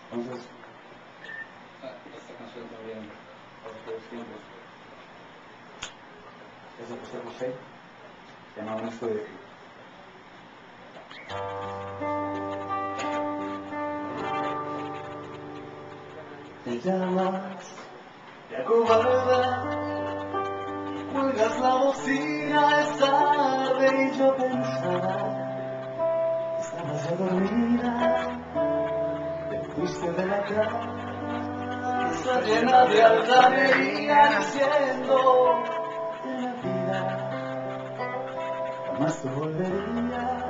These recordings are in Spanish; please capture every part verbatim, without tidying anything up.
Entonces, esta canción también para ustedes siempre. Es de José José, se llama Un estoy de ti. Te llamas, te acobardas, cuelgas la bocina, es tarde y yo pensaba, estabas ya dormida, te fuiste de la casa llena de altanería diciendo de la vida jamás te volverías,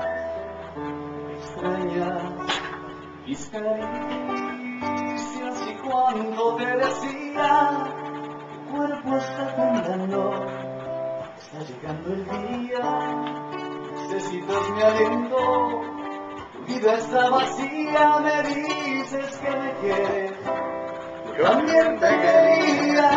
extrañas mis caricias y cuando te decía tu cuerpo está temblando, está llegando el día, necesitas mi aliento, tu vida está vacía, me dices que me quieres, yo también te quería.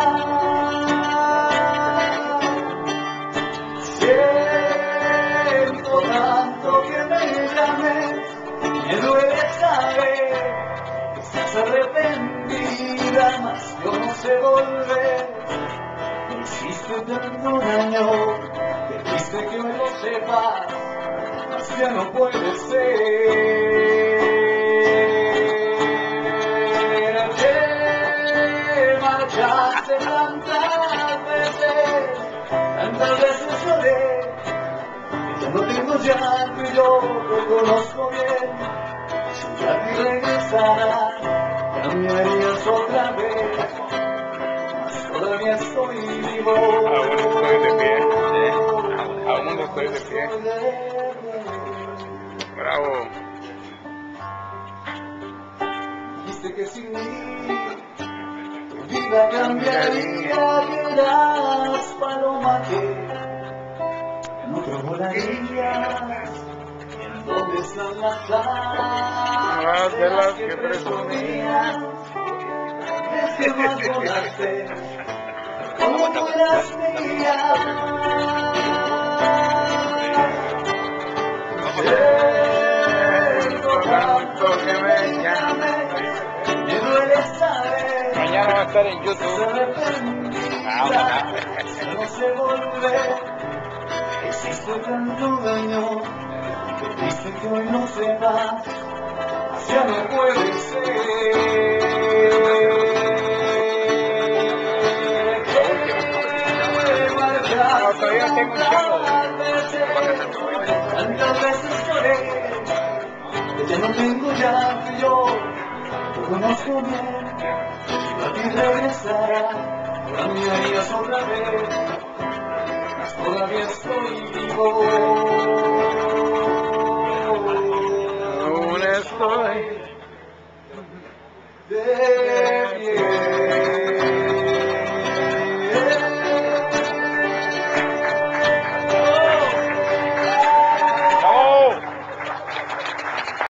Siento tanto que me llames, me duele saber que estás arrepentida, mas yo no sé volver. Me hiciste tanto daño, que triste que hoy lo sepas, mas ya no puede ser. Te marchaste tantas veces, tantas veces lloré, que ya no tengo llanto y yo lo conozco bien. Si ya te regresara, cambiarías otra vez, mas todavía estoy vivo. Aún estoy de pie, ¿eh? Aún estoy de pie. Bravo. Dijiste que sin mí tu vida cambiaría, que eras paloma que en otro volarías. ¿Dónde están las alas de las que presumías? Desde más volaste, como tú eras mía. Siento tanto que me llames, me duele saber. Mañana va a estar en YouTube. No sé volver, hiciste tanto daño, que triste que hoy no sepas, ya no puede ser. No, todavía tengo un chavo. Tantas veces lloré, que ya no tengo llanto, yo lo conozco bien. Si a ti regresara, cambiarías otra vez, mas todavía estoy vivo.